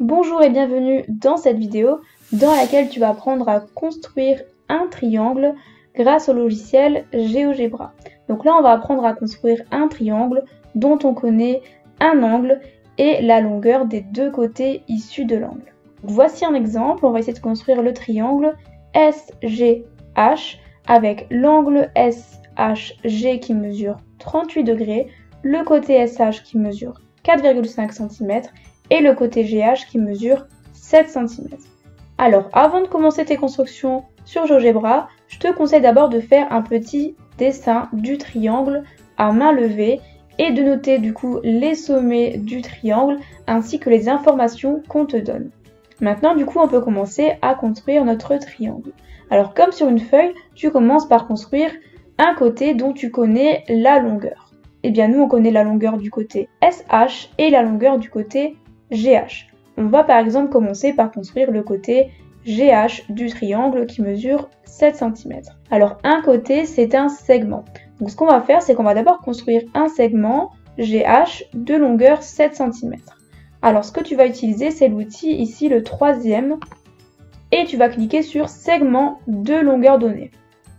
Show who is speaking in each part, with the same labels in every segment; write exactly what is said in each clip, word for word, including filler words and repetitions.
Speaker 1: Bonjour et bienvenue dans cette vidéo dans laquelle tu vas apprendre à construire un triangle grâce au logiciel GeoGebra. Donc là on va apprendre à construire un triangle dont on connaît un angle et la longueur des deux côtés issus de l'angle. Voici un exemple, on va essayer de construire le triangle S G H avec l'angle S H G qui mesure trente-huit degrés, le côté S H qui mesure quatre virgule cinq centimètres et le côté G H qui mesure sept centimètres. Alors avant de commencer tes constructions sur GeoGebra, je te conseille d'abord de faire un petit dessin du triangle à main levée et de noter du coup les sommets du triangle ainsi que les informations qu'on te donne. Maintenant du coup on peut commencer à construire notre triangle. Alors comme sur une feuille, tu commences par construire un côté dont tu connais la longueur. Eh bien nous on connaît la longueur du côté S H et la longueur du côté G H. On va par exemple commencer par construire le côté G H du triangle qui mesure sept centimètres. Alors un côté c'est un segment. Donc ce qu'on va faire c'est qu'on va d'abord construire un segment G H de longueur sept centimètres. Alors ce que tu vas utiliser c'est l'outil ici le troisième et tu vas cliquer sur segment de longueur donnée.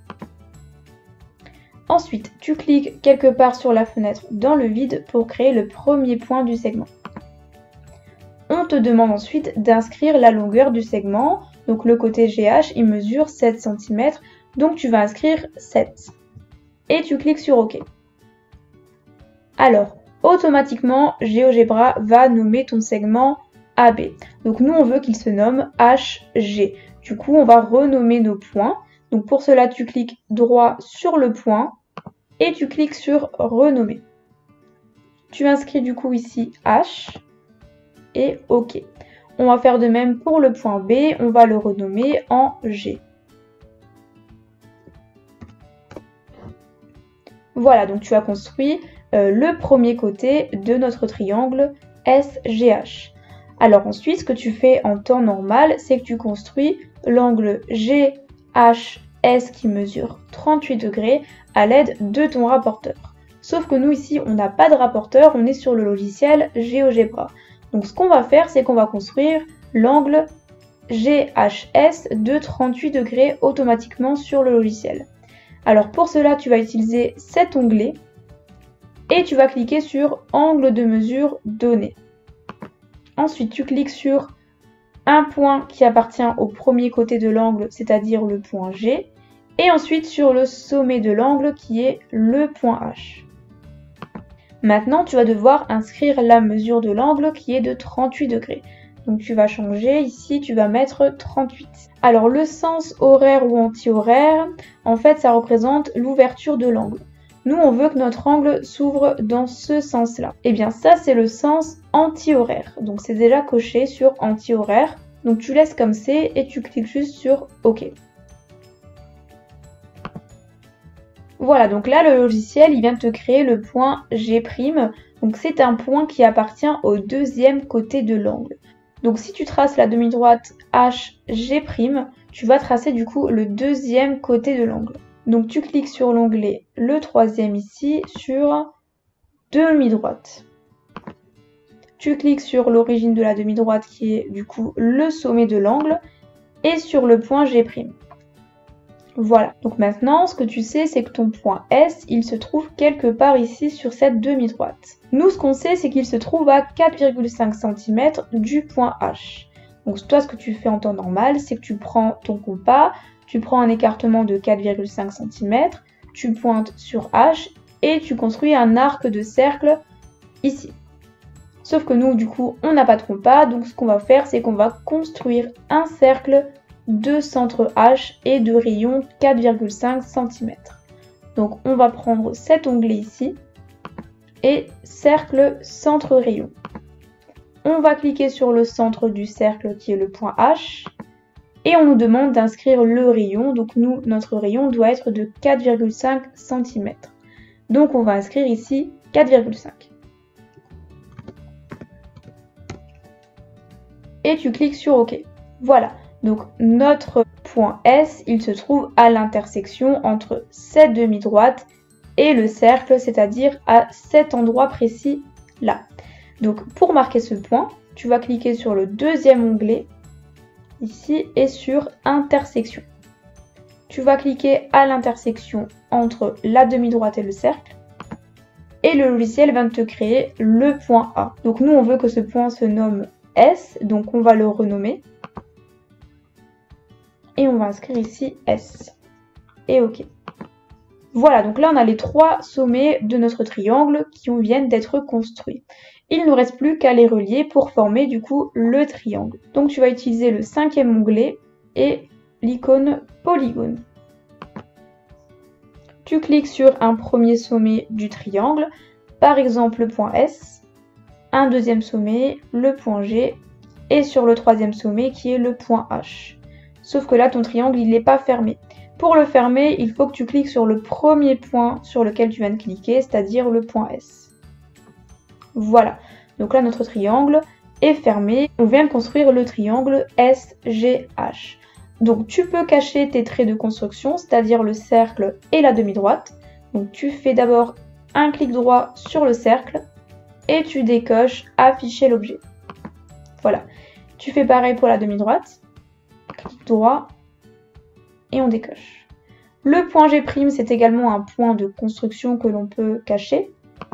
Speaker 1: Ensuite tu cliques quelque part sur la fenêtre dans le vide pour créer le premier point du segment. On te demande ensuite d'inscrire la longueur du segment. Donc le côté G H, il mesure sept centimètres. Donc tu vas inscrire sept. Et tu cliques sur OK. Alors, automatiquement, GeoGebra va nommer ton segment A B. Donc nous, on veut qu'il se nomme H G. Du coup, on va renommer nos points. Donc pour cela, tu cliques droit sur le point et tu cliques sur renommer. Tu inscris du coup ici H. Et OK. On va faire de même pour le point B, on va le renommer en G. Voilà, donc tu as construit euh, le premier côté de notre triangle S G H. Alors ensuite, ce que tu fais en temps normal, c'est que tu construis l'angle G H S qui mesure trente-huit degrés à l'aide de ton rapporteur. Sauf que nous ici, on n'a pas de rapporteur, on est sur le logiciel GeoGebra. Donc ce qu'on va faire, c'est qu'on va construire l'angle G H S de trente-huit degrés automatiquement sur le logiciel. Alors pour cela, tu vas utiliser cet onglet et tu vas cliquer sur angle de mesure donné. Ensuite, tu cliques sur un point qui appartient au premier côté de l'angle, c'est-à-dire le point G, et ensuite sur le sommet de l'angle qui est le point H. Maintenant, tu vas devoir inscrire la mesure de l'angle qui est de trente-huit degrés. Donc tu vas changer, ici tu vas mettre trente-huit. Alors le sens horaire ou anti-horaire, en fait ça représente l'ouverture de l'angle. Nous on veut que notre angle s'ouvre dans ce sens-là. Et bien ça c'est le sens anti-horaire. Donc c'est déjà coché sur anti-horaire. Donc tu laisses comme c'est et tu cliques juste sur OK. Voilà, donc là le logiciel il vient de te créer le point G'. Donc c'est un point qui appartient au deuxième côté de l'angle. Donc si tu traces la demi-droite H G', tu vas tracer du coup le deuxième côté de l'angle. Donc tu cliques sur l'onglet le troisième ici sur demi-droite. Tu cliques sur l'origine de la demi-droite qui est du coup le sommet de l'angle et sur le point G'. Voilà, donc maintenant ce que tu sais c'est que ton point S il se trouve quelque part ici sur cette demi-droite. Nous ce qu'on sait c'est qu'il se trouve à quatre virgule cinq centimètres du point H. Donc toi ce que tu fais en temps normal c'est que tu prends ton compas, tu prends un écartement de quatre virgule cinq centimètres, tu pointes sur H et tu construis un arc de cercle ici. Sauf que nous du coup on n'a pas de compas donc ce qu'on va faire c'est qu'on va construire un cercle de centre H et de rayon quatre virgule cinq centimètres. Donc on va prendre cet onglet ici et cercle centre rayon. On va cliquer sur le centre du cercle qui est le point H et on nous demande d'inscrire le rayon. Donc nous, notre rayon doit être de quatre virgule cinq centimètres. Donc on va inscrire ici quatre virgule cinq. Et tu cliques sur OK. Voilà. Donc notre point S, il se trouve à l'intersection entre cette demi-droite et le cercle, c'est-à-dire à cet endroit précis là. Donc pour marquer ce point, tu vas cliquer sur le deuxième onglet, ici, et sur intersection. Tu vas cliquer à l'intersection entre la demi-droite et le cercle, et le logiciel va te créer le point A. Donc nous, on veut que ce point se nomme S, donc on va le renommer. Et on va inscrire ici S. Et OK. Voilà, donc là on a les trois sommets de notre triangle qui viennent d'être construits. Il ne nous reste plus qu'à les relier pour former du coup le triangle. Donc tu vas utiliser le cinquième onglet et l'icône polygone. Tu cliques sur un premier sommet du triangle, par exemple le point S, un deuxième sommet, le point G, et sur le troisième sommet qui est le point H. Sauf que là ton triangle il n'est pas fermé. Pour le fermer, il faut que tu cliques sur le premier point sur lequel tu viens de cliquer, c'est-à-dire le point S. Voilà, donc là notre triangle est fermé. On vient de construire le triangle S G H. Donc tu peux cacher tes traits de construction, c'est-à-dire le cercle et la demi-droite. Donc tu fais d'abord un clic droit sur le cercle et tu décoches afficher l'objet. Voilà, tu fais pareil pour la demi-droite, clic droit et on décoche. Le point G', c'est également un point de construction que l'on peut cacher.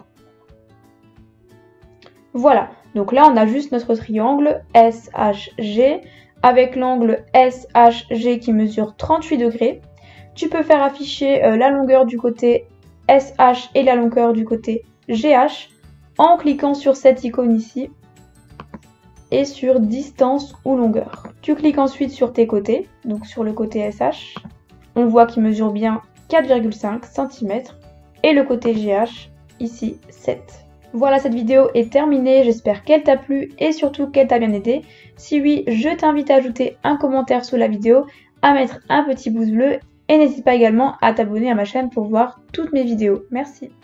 Speaker 1: Voilà, donc là on a juste notre triangle S H G avec l'angle S H G qui mesure trente-huit degrés. Tu peux faire afficher euh, la longueur du côté S H et la longueur du côté G H en cliquant sur cette icône ici et sur distance ou longueur. Tu cliques ensuite sur tes côtés, donc sur le côté S H. On voit qu'il mesure bien quatre virgule cinq centimètres et le côté G H ici sept. Voilà, cette vidéo est terminée, j'espère qu'elle t'a plu et surtout qu'elle t'a bien aidé. Si oui, je t'invite à ajouter un commentaire sous la vidéo, à mettre un petit pouce bleu et n'hésite pas également à t'abonner à ma chaîne pour voir toutes mes vidéos. Merci.